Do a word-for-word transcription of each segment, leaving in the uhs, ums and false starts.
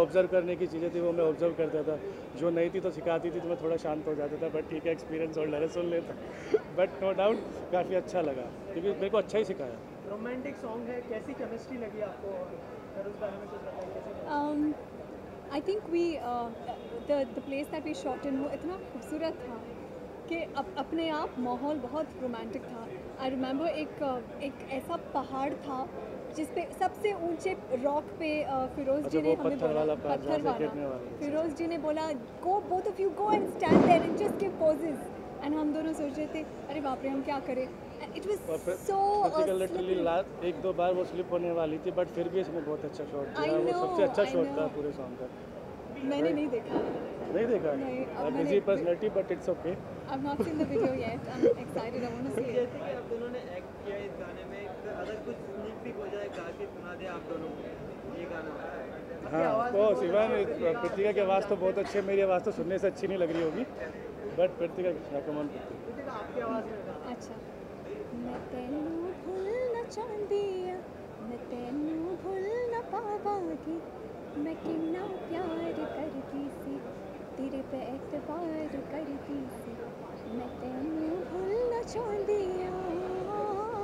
Observe करने की चीज़ें थी वो मैं ऑब्जर्व करता था, जो नहीं थी तो सिखाती थी तो मैं थोड़ा शांत हो जाता था, बट ठीक है एक्सपीरियंस होल्डर है सुन लेता, बट नो डाउट काफ़ी अच्छा लगा क्योंकि मेरे को अच्छा ही सिखाया। रोमांटिक सॉन्ग है, कैसी केमिस्ट्री लगी आपको और उस बारे में कुछ बताइए कैसी? I think we the the place that we shot in वो इतना खूबसूरत था कि अप, अपने आप माहौल बहुत रोमांटिक था। आई रिमेंबर एक uh, एक ऐसा पहाड़ था जिस पे सबसे ऊंचे रॉक पे uh, फिरोज अच्छा जी ने वो हमें पत्थर बोला वाला पार्ट जहाँ पत्थर से वाला गिरने वाला। फिरोज जी ने बोला go both of you go and stand there and just give poses and हम दोनों सोच रहे थे अरे बाप रे हम क्या करें। It was so literally last एक दो बार वो स्लिप होने वाली थी, बट फिर भी इसने बहुत अच्छा शॉट I दिया, वो know, सबसे अच्छा I शॉट था know. पूरे सॉन्ग का। मैंने नहीं देखा। नहीं देखा? नहीं, अब आप मैंने- busy personality but it's okay. I've not seen the video yet. I'm excited. I want to see it. जैसे कि आप दोनों ने एक्ट किया इस गाने में, अगर कुछ स्नीक पीक हो जाए गा के सुना दे आप दोनों को ये गाना। हाँ तो शिवान कृतिका की आवाज़ तो बहुत अच्छी है, मेरी आवाज़ तो सुनने से अच्छी नहीं लग रही होगी, बट कृतिका कमन कृतिका आपकी आवाज़ में अच्छा मैं तेनू भुलना चाहती आ मैं तेनू भुलना पावांगी मैं कितना प्यार करती सी तेरे पे एतबार करती सी मैं तेनू भुलना चाहती आ।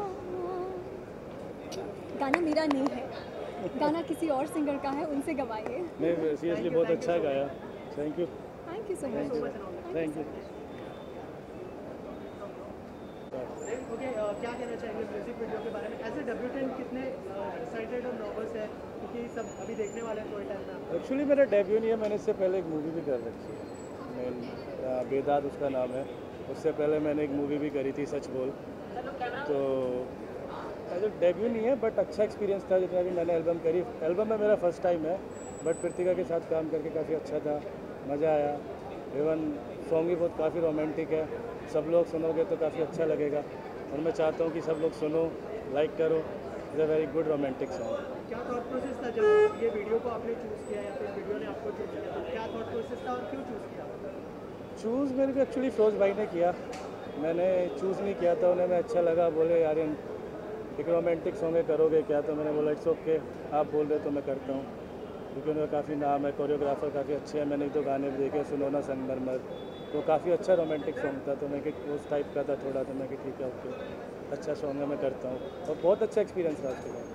गाना मेरा नहीं है, गाना किसी और सिंगर का है, उनसे गवाइए। नहीं सीरियसली बहुत अच्छा गाया, thank you thank you so much. Thank you. Okay क्या कहना चाहेंगे म्यूजिक वीडियो के बारे में? एज ए डेब्यूटेंट कितने एक्साइटेड और नर्वस है क्योंकि सब अभी देखने वाले हैं थोड़े टाइम में? एक्चुअली मेरा डेब्यू नहीं है, मैंने इससे पहले एक मूवी भी कर रखी है, मैं बेदाद उसका नाम है, उससे पहले मैंने एक मूवी भी करी थी सच बोल, तो एज ए डेब्यू नहीं है बट अच्छा एक्सपीरियंस था जितना भी मैंने एल्बम करी। एल्बम में मेरा फर्स्ट टाइम है, बट कृतिका के साथ काम करके काफ़ी अच्छा था, मज़ा आया। इवन सॉन्ग भी बहुत काफ़ी रोमांटिक है, सब लोग सुनोगे तो काफ़ी अच्छा लगेगा और मैं चाहता हूँ कि सब लोग सुनो, लाइक करो। Is a very good romantic song. क्या थॉट प्रोसेस था जब ये वीडियो को आपने चूज़ किया या फिर वीडियो ने आपको चूज़ किया, तो क्या थॉट प्रोसेस था और क्यों चूज़ किया? चूज़ मेरे को एक्चुअली फिरोज भाई ने किया, मैंने चूज़ नहीं किया था, उन्हें मैं अच्छा लगा, बोले यार एक रोमांटिक सॉन्ग करोगे क्या, तो मैंने बोला इट्स ओके आप बोल रहे तो मैं करता हूँ, क्योंकि उनका काफ़ी नाम है, कोरियोग्राफर काफ़ी अच्छे हैं, मैंने तो गाने भी देखे सुनोना संगमरमर, तो काफ़ी अच्छा रोमांटिक सॉन्ग था, तो मैं कि उस टाइप का था थोड़ा, तो मैं कि ठीक है ओके अच्छा सॉन्ग है मैं करता हूँ, और बहुत अच्छा एक्सपीरियंस था उसके बाद।